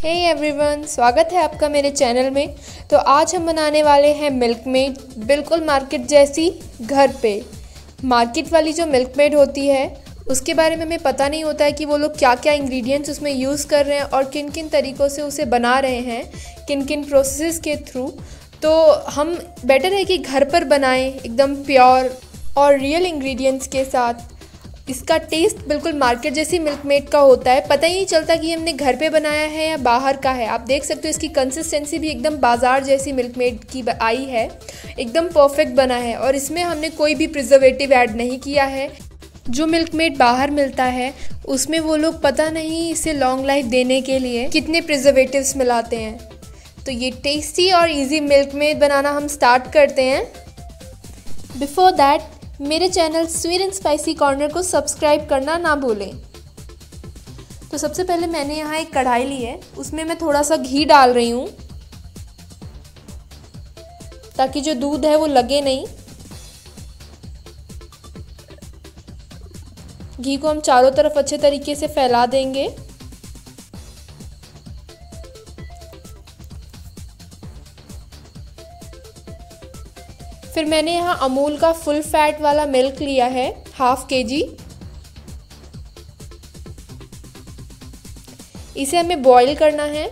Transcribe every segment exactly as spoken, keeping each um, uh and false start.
Hey everyone, स्वागत है आपका मेरे चैनल में। तो आज हम बनाने वाले हैं मिल्क मेड, बिल्कुल मार्केट जैसी, घर पे। मार्केट वाली जो मिल्क मेड होती है उसके बारे में हमें पता नहीं होता है कि वो लोग क्या क्या इंग्रेडिएंट्स उसमें यूज़ कर रहे हैं और किन किन तरीक़ों से उसे बना रहे हैं, किन किन प्रोसेस के थ्रू। तो हम बेटर है कि घर पर बनाएं एकदम प्योर और रियल इंग्रेडिएंट्स के साथ। इसका टेस्ट बिल्कुल मार्केट जैसी मिल्क मेड का होता है, पता ही नहीं चलता कि हमने घर पे बनाया है या बाहर का है। आप देख सकते हो इसकी कंसिस्टेंसी भी एकदम बाज़ार जैसी मिल्क मेड की आई है, एकदम परफेक्ट बना है और इसमें हमने कोई भी प्रिजर्वेटिव ऐड नहीं किया है। जो मिल्क मेड बाहर मिलता है उसमें वो लोग पता नहीं इसे लॉन्ग लाइफ देने के लिए कितने प्रिजर्वेटिव्स मिलाते हैं। तो ये टेस्टी और इजी मिल्क मेड बनाना हम स्टार्ट करते हैं। बिफोर दैट मेरे channel sweet and spicy corner को सब्सक्राइब करना ना भूलें। तो सबसे पहले मैंने यहाँ एक कढ़ाई ली है, उसमें मैं थोड़ा सा घी डाल रही हूँ ताकि जो दूध है वो लगे नहीं। घी को हम चारों तरफ अच्छे तरीके से फैला देंगे। फिर मैंने यहाँ अमूल का फुल फैट वाला मिल्क लिया है, हाफ के जी। इसे हमें बॉईल करना है।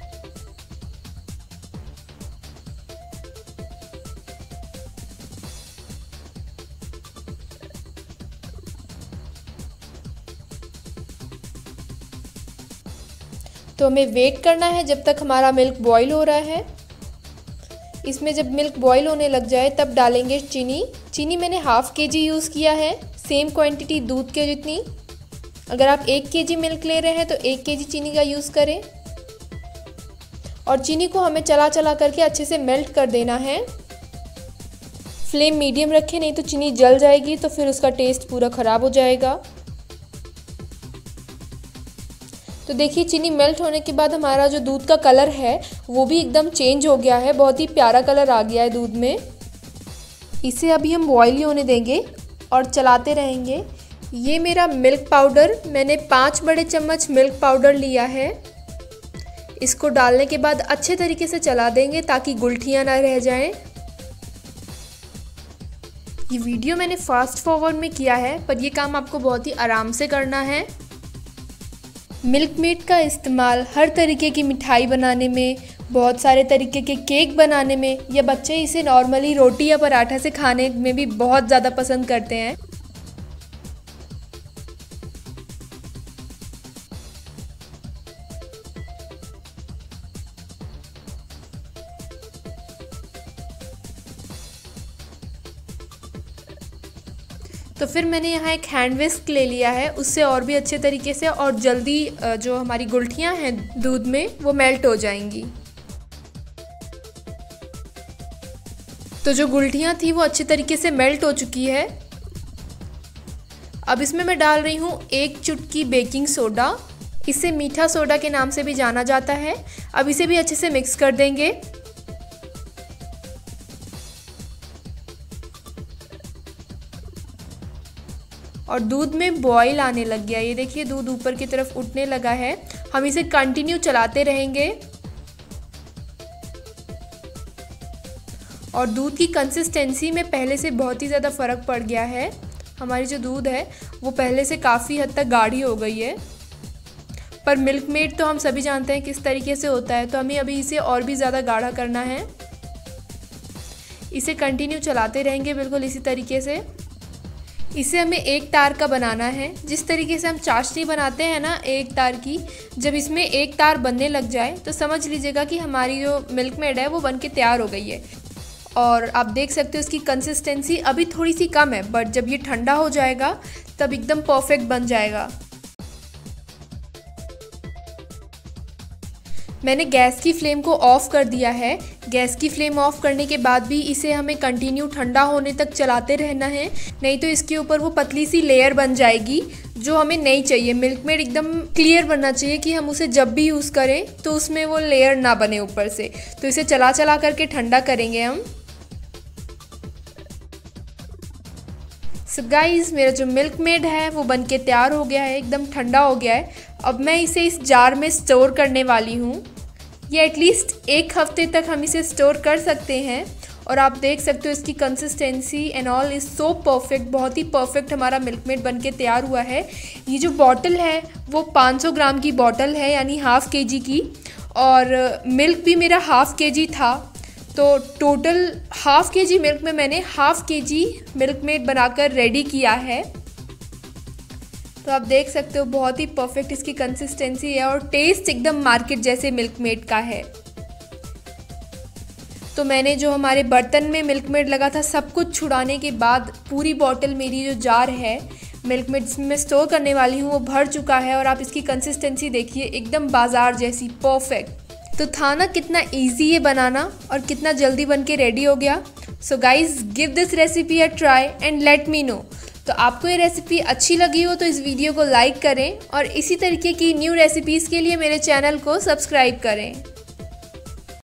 तो हमें वेट करना है जब तक हमारा मिल्क बॉईल हो रहा है। इसमें जब मिल्क बॉईल होने लग जाए तब डालेंगे चीनी। चीनी मैंने हाफ के जी यूज़ किया है, सेम क्वांटिटी दूध के जितनी। अगर आप एक के जी मिल्क ले रहे हैं तो एक के जी चीनी का यूज़ करें। और चीनी को हमें चला चला करके अच्छे से मेल्ट कर देना है। फ्लेम मीडियम रखें, नहीं तो चीनी जल जाएगी तो फिर उसका टेस्ट पूरा ख़राब हो जाएगा। तो देखिए चीनी मेल्ट होने के बाद हमारा जो दूध का कलर है वो भी एकदम चेंज हो गया है, बहुत ही प्यारा कलर आ गया है दूध में। इसे अभी हम बॉईल होने देंगे और चलाते रहेंगे। ये मेरा मिल्क पाउडर, मैंने पाँच बड़े चम्मच मिल्क पाउडर लिया है। इसको डालने के बाद अच्छे तरीके से चला देंगे ताकि गुठलियाँ ना रह जाएं। ये वीडियो मैंने फास्ट फॉरवर्ड में किया है, पर ये काम आपको बहुत ही आराम से करना है। मिल्क मेड का इस्तेमाल हर तरीके की मिठाई बनाने में, बहुत सारे तरीके के केक बनाने में, या बच्चे इसे नॉर्मली रोटी या पराठा से खाने में भी बहुत ज़्यादा पसंद करते हैं। तो फिर मैंने यहाँ एक हैंड विस्क ले लिया है, उससे और भी अच्छे तरीके से और जल्दी जो हमारी गुठलियाँ हैं दूध में वो मेल्ट हो जाएंगी। तो जो गुठलियाँ थी वो अच्छे तरीके से मेल्ट हो चुकी है। अब इसमें मैं डाल रही हूँ एक चुटकी बेकिंग सोडा, इसे मीठा सोडा के नाम से भी जाना जाता है। अब इसे भी अच्छे से मिक्स कर देंगे। और दूध में बॉईल आने लग गया, ये देखिए दूध ऊपर की तरफ उठने लगा है। हम इसे कंटिन्यू चलाते रहेंगे। और दूध की कंसिस्टेंसी में पहले से बहुत ही ज़्यादा फ़र्क पड़ गया है। हमारी जो दूध है वो पहले से काफ़ी हद तक गाढ़ी हो गई है। पर मिल्क मेड तो हम सभी जानते हैं किस तरीके से होता है, तो हमें अभी इसे और भी ज़्यादा गाढ़ा करना है। इसे कंटिन्यू चलाते रहेंगे बिल्कुल इसी तरीके से। इसे हमें एक तार का बनाना है, जिस तरीके से हम चाशनी बनाते हैं ना एक तार की। जब इसमें एक तार बनने लग जाए तो समझ लीजिएगा कि हमारी जो मिल्क मेड है वो बन के तैयार हो गई है। और आप देख सकते हो इसकी कंसिस्टेंसी अभी थोड़ी सी कम है, बट जब ये ठंडा हो जाएगा तब एकदम परफेक्ट बन जाएगा। मैंने गैस की फ्लेम को ऑफ़ कर दिया है। गैस की फ्लेम ऑफ करने के बाद भी इसे हमें कंटिन्यू ठंडा होने तक चलाते रहना है, नहीं तो इसके ऊपर वो पतली सी लेयर बन जाएगी जो हमें नहीं चाहिए। मिल्क मेड एकदम क्लियर बनना चाहिए कि हम उसे जब भी यूज़ करें तो उसमें वो लेयर ना बने ऊपर से। तो इसे चला चला करके ठंडा करेंगे हम। सो गाइज़, मेरा जो मिल्क मेड है वो बनके तैयार हो गया है, एकदम ठंडा हो गया है। अब मैं इसे इस जार में स्टोर करने वाली हूँ। ये एटलीस्ट एक हफ्ते तक हम इसे स्टोर कर सकते हैं। और आप देख सकते हो इसकी consistency and all is so perfect, बहुत ही परफेक्ट हमारा मिल्कमेड बन के तैयार हुआ है। ये जो बॉटल है वो पाँच सौ ग्राम की बॉटल है, यानी हाफ़ के जी की, और मिल्क भी मेरा हाफ़ के जी था। तो टोटल हाफ़ के जी मिल्क में मैंने हाफ़ के जी मिल्कमेड बनाकर रेडी किया है। तो आप देख सकते हो बहुत ही परफेक्ट इसकी कंसिस्टेंसी है और टेस्ट एकदम मार्केट जैसे मिल्कमेड का है। तो मैंने जो हमारे बर्तन में मिल्कमेड लगा था सब कुछ छुड़ाने के बाद पूरी बॉटल मेरी जो जार है मिल्कमेड जिसमें मैं स्टोर करने वाली हूँ वो भर चुका है। और आप इसकी कंसिस्टेंसी देखिए, एकदम बाज़ार जैसी परफेक्ट। तो था ना कितना इजी है बनाना और कितना जल्दी बन के रेडी हो गया। So guys give this recipe a try and let me know. तो आपको ये रेसिपी अच्छी लगी हो तो इस वीडियो को लाइक करें और इसी तरीके की न्यू रेसिपीज़ के लिए मेरे चैनल को सब्सक्राइब करें।